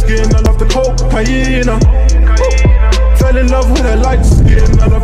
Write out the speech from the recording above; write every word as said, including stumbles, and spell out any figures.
skin, I love the cocaine. Fell in love with her light skin, I